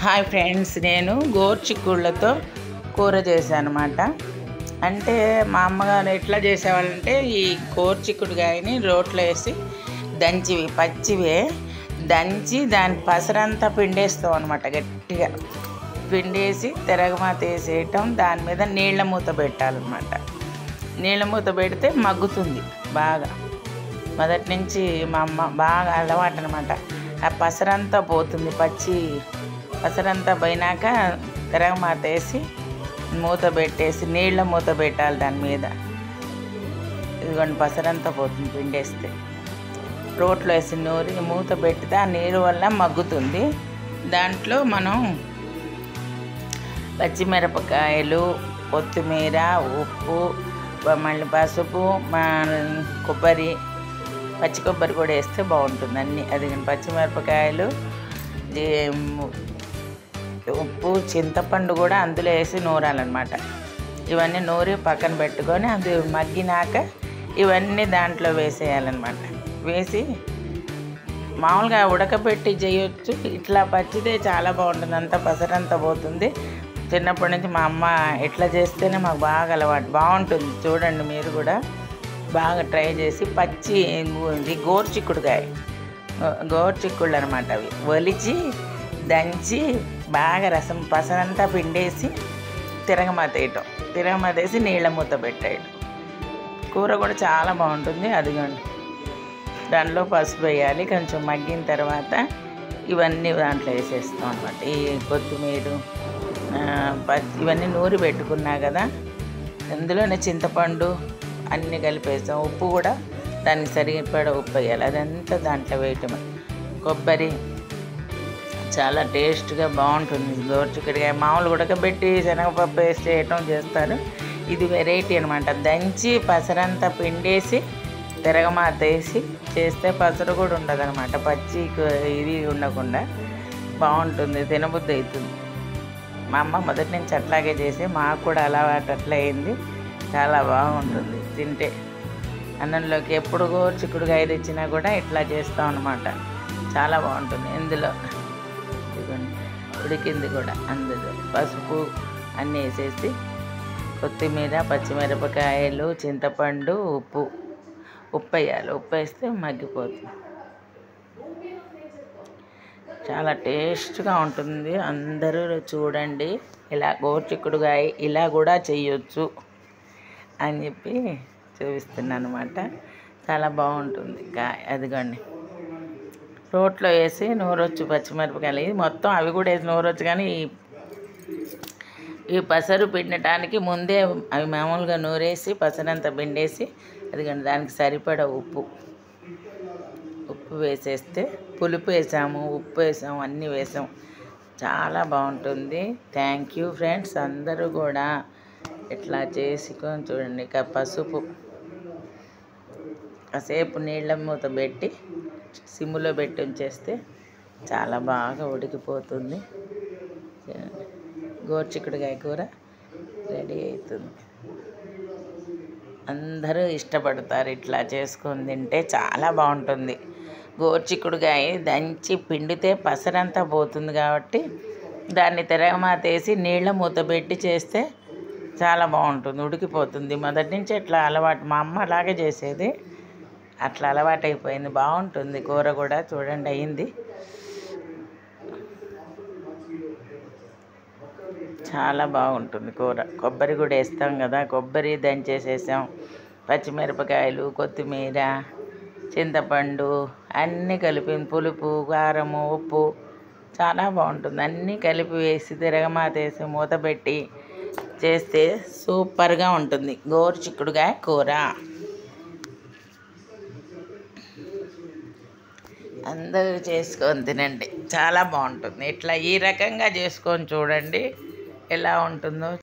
Hi friends, నేను గోరుచిక్కుళ్ళతో కూర చేశాను అన్నమాట. అంటే మా అమ్మగారు ఎట్లా చేసేవాళ్ళంటే ఈ గోరుచిక్కుడుకాయని రోట్లో వేసి దంచివి పచ్చివే దంచి దాని పసరంతా పిండేస్తాం అనమాట. గట్టిగా పిండేసి తిరగమాత వేసేయటం, దాని మీద నీళ్ళ మూత పెట్టాలన్నమాట. నీళ్ళ మూత పెడితే మగ్గుతుంది బాగా. మొదటి నుంచి మా అమ్మ బాగా అలవాటు అనమాట. ఆ పసరంతా పోతుంది, పసరంతా పోయినాక తిరగమాత వేసి మూత పెట్టేసి నీళ్ళ మూత పెట్టాలి దాని మీద. ఇదిగోండి పసరంతా పోతుంది పిండేస్తే. రోట్లో వేసి నూరి మూత పెడితే ఆ నీరు వల్ల మగ్గుతుంది. దాంట్లో మనం పచ్చిమిరపకాయలు, కొత్తిమీర, ఉప్పు, మళ్ళీ పసుపు, కొబ్బరి, పచ్చి కొబ్బరి కూడా వేస్తే బాగుంటుంది అన్నీ. అది పచ్చిమిరపకాయలు, ఉప్పు, చింతపండు కూడా అందులో వేసి నూరాలన్నమాట. ఇవన్నీ నూరి పక్కన పెట్టుకొని అది మగ్గినాక ఇవన్నీ దాంట్లో వేసేయాలన్నమాట. వేసి మామూలుగా ఉడకబెట్టి చేయొచ్చు, ఇట్లా పచ్చిదే చాలా బాగుంటుంది. అంతా పసరంతా పోతుంది. చిన్నప్పటి నుంచి మా అమ్మ ఎట్లా చేస్తేనే మాకు బాగా అలవాటు. బాగుంటుంది, చూడండి మీరు కూడా బాగా ట్రై చేసి. పచ్చి గోరుచిక్కుళ్ళు అనమాట. అవి ఒలిచి దంచి బాగా రసం పసరంతా పిండేసి తిరగమాత వేసి నీళ్ళ మూత పెట్టేయటం. కూర కూడా చాలా బాగుంటుంది. అదిగోండి దాంట్లో పసుపు వేయాలి. కొంచెం మగ్గిన తర్వాత ఇవన్నీ దాంట్లో వేసేస్తాం అనమాట. ఈ కొత్తిమీర, ఇవన్నీ నూరి పెట్టుకున్నా కదా, అందులోనే చింతపండు అన్నీ కలిపేస్తాం. ఉప్పు కూడా దానికి సరిపడా ఉప్పు వేయాలి. అదంతా దాంట్లో వేయటం. కొబ్బరి చాలా టేస్ట్గా బాగుంటుంది గోరుచిక్కుడుకాయ. మామూలు ఉడకబెట్టి శనగపప్పు వేసి చేస్తారు. ఇది వెరైటీ అనమాట. దంచి పసరంతా పిండేసి తిరగమాత వేసి చేస్తే పసరు కూడా ఉండదు అనమాట. పచ్చి ఇది ఉండకుండా బాగుంటుంది, తినబుద్ధి అవుతుంది. మా అమ్మ మొదటి నుంచి అట్లాగే చేసి మాకు కూడా అలవాటు అట్లా అయింది. చాలా బాగుంటుంది తింటే. అన్నంలోకి ఎప్పుడు గోరుచిక్కుడుకాయ తెచ్చినా కూడా ఇట్లా చేస్తాం అనమాట. చాలా బాగుంటుంది. ఇందులో ఉడికింది కూడా, అందులో పసుపు అన్నీ వేసేసి కొత్తిమీర, పచ్చిమిరపకాయలు, చింతపండు, ఉప్పు వేయాలి. ఉప్పు వేస్తే మగ్గిపోతుంది. చాలా టేస్ట్గా ఉంటుంది. అందరూ చూడండి, ఇలా గోరుచిక్కుడుకాయ ఇలా కూడా చేయొచ్చు అని చెప్పి చూపిస్తున్నాను అనమాట. చాలా బాగుంటుంది కాయ. అదిగోండి రోట్లో వేసి నూరొచ్చు పచ్చిమిరపకాయలు, ఇది మొత్తం అవి కూడా వేసి నూరొచ్చు. కానీ ఈ పసరు పిండటానికి ముందే అవి మామూలుగా నూరేసి పసరంతా పిండేసి అదిగోండి దానికి సరిపడా ఉప్పు వేసేస్తే, పులుపు వేసాము, ఉప్పు వేసాము, అన్నీ వేసాము. చాలా బాగుంటుంది. Thank you friends. అందరూ కూడా ఇట్లా చేసుకొని చూడండి. ఇక పసుపు కాసేపు నీళ్ళ మూత పెట్టి సిమ్లో పెట్టి ఉంచేస్తే చాలా బాగా ఉడికిపోతుంది. గోరుచిక్కుడుకాయ కూర రెడీ అవుతుంది. అందరూ ఇష్టపడతారు ఇట్లా చేసుకొని తింటే. చాలా బాగుంటుంది. గోరుచిక్కుడుకాయ దంచి పిండితే పసరంతా పోతుంది కాబట్టి దాన్ని తిరగమాత వేసి నీళ్ళ మూత పెట్టి చేస్తే చాలా బాగుంటుంది, ఉడికిపోతుంది. మొదటి నుంచి ఇట్లా అలవాటు. మా అమ్మ అలాగే చేసేది, అట్లా అలవాటు అయిపోయింది. బాగుంటుంది కూర కూడా. చూడండి అయింది. చాలా బాగుంటుంది కూర. కొబ్బరి కూడా వేస్తాం కదా, కొబ్బరి దంచేసేసాం. పచ్చిమిరపకాయలు, కొత్తిమీర, చింతపండు అన్నీ కలిపి, పులుపు, కారము, ఉప్పు చాలా బాగుంటుంది. అన్నీ కలిపి వేసి తిరగమాత వేసి మూత పెట్టి చేస్తే సూపర్గా ఉంటుంది గోరుచిక్కుడుకాయ కూర. అందరూ చేసుకొని తినండి, చాలా బాగుంటుంది. ఇట్లా ఈ రకంగా చేసుకొని చూడండి ఎలా ఉంటుందో.